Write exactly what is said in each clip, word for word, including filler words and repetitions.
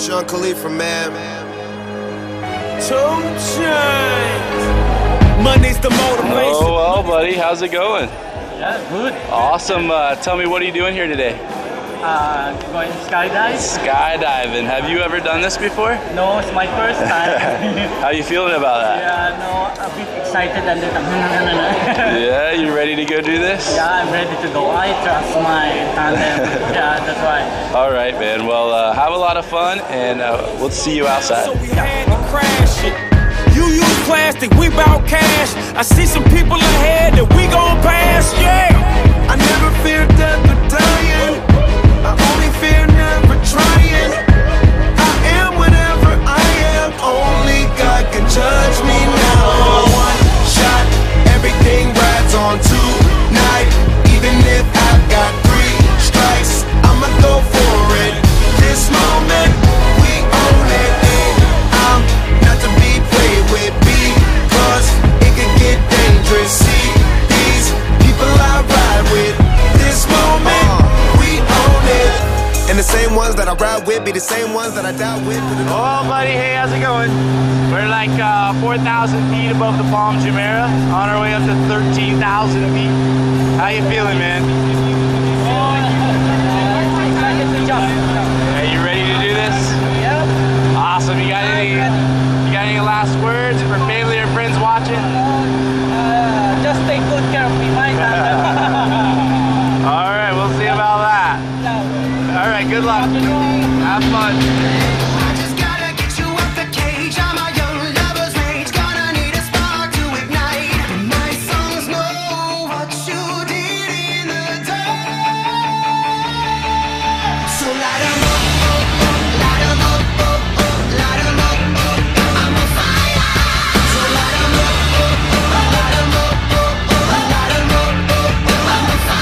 Sean Khalifa, man. Two Chainz. Money's the motivation. Oh, well, buddy, how's it going? Yeah, good. Awesome. Uh, tell me, what are you doing here today? Uh, going skydive? Skydiving. Have you ever done this before? No, it's my first time. How you feeling about that? Yeah, no, a bit excited and then Yeah, you ready to go do this? Yeah, I'm ready to go. I trust my tandem. Yeah, that's right. All right, man. Well, uh, have a lot of fun, and uh, we'll see you outside. So we had to crash it. You use plastic, we bout cash. I see some people ahead that we gon' pass, yeah. I never fear death or dying. I only fear never trying. I am whatever I am. Only God can judge me now. One shot, everything rides on tonight. Even if I've got three strikes, I'ma go for it. This moment, we own it. I'm not to be played with because it could get dangerous. See these people I ride with. This moment, we own it. And the same ones that I ride with be the same ones that I die with. Oh, buddy, hey, how's it going? We're like uh, four thousand feet above the Palm Jumeirah, on our way up to thirteen thousand feet. How you feeling, man? Are you ready to do this? Yep. Awesome. You got any? You got any last words for family or friends watching? Uh, just take good care of me, my tandem. All right, we'll see about that. All right, good luck. Have fun. I just gotta get you off the cage. I'm a young lover's rage. Gonna need a spark to ignite. My songs know what you did in the dark. So light 'em up, up, up, light 'em up, up, up, light 'em up, up. I'm on fire. So light 'em up, up, up, light 'em up, up, up, light 'em up, up, up. I'm on fire.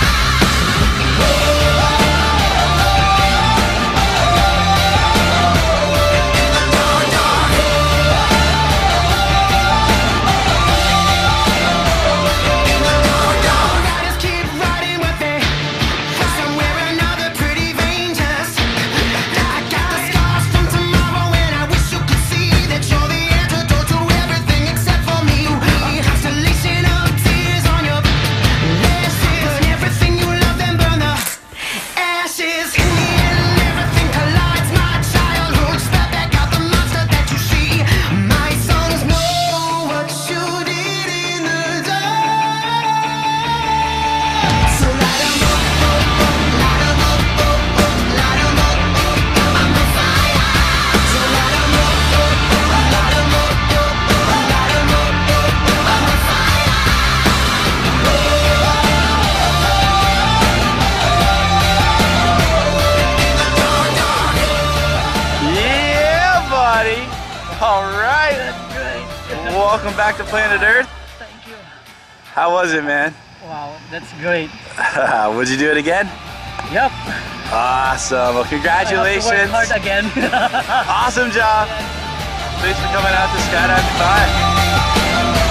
All right. Welcome back to Planet Earth. Thank you. How was it, man? Wow, that's great. Would you do it again? Yep. Awesome. Well, congratulations. I have to work hard again. Awesome job. Thanks for coming out to Skydive Dubai.